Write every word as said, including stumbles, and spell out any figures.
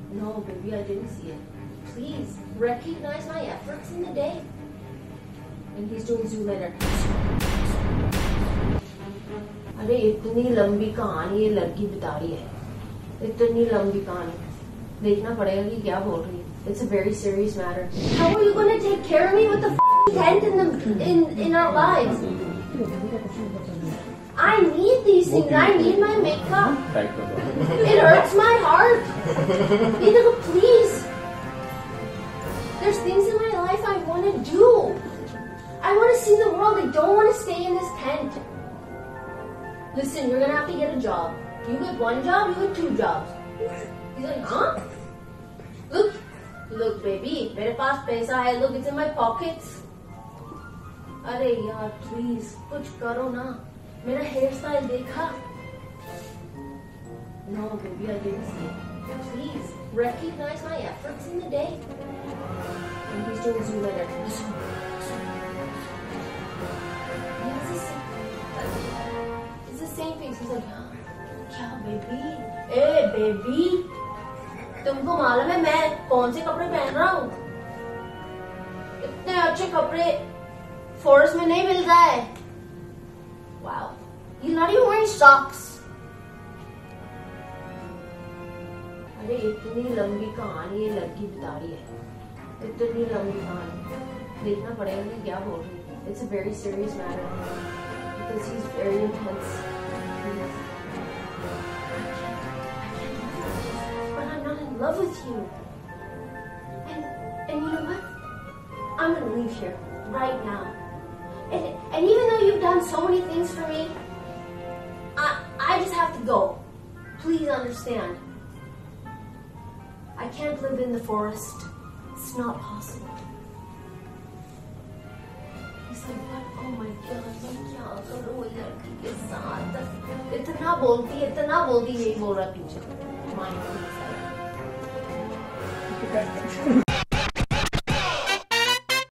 No, baby, I didn't see it. Please recognize my efforts in the day. And he's doing Zoolander. अरे इतनी लंबी कहानी ये लड़की बता रही है, इतनी लंबी कहानी देखना पड़ेगा कि क्या बोल रही है. It's a very serious matter. How are you going to take care of me with the f***ing tent in the in in our lives? I need these things. I need my makeup. It hurts my heart. Neither, please. There's things in my life I want to do. I want to see the world. I don't want to stay in this tent. Listen, you're gonna have to get a job. You get one job, you get two jobs. He's like, huh? Look, look, baby. मेरे पास पैसा है. Look, it's in my pockets. अरे यार, please, कुछ करो ना. मेरा hair style देखा? No, baby, I didn't see it. Please recognize my efforts in the day. And he's doing Zoolander. It's the same face. He's like, क्या baby? Hey, baby. तुमको मालूम है मैं कौन से कपड़े पहन रहा हूँ? इतने अच्छे कपड़े फॉरेस्ट में नहीं मिल रहा है. Wow, he's not even wearing socks. अरे इतनी लंबी कहानी ये लड़की बता रही है, इतनी लंबी कहानी देखना पड़ेगा कि क्या बोल रही है. It's a very serious matter because he's very intense. But I'm not in love with you. And and you know what? I'm gonna leave here right now. And, and even though you've done so many things for me, I, I just have to go. Please understand. I can't live in the forest. It's not possible. He's like, what? Oh my God, मैं क्या करूँ इस लड़की के साथ? इतना बोलती है, इतना बोलती है, यही बोल रहा पीछे. Mind, please.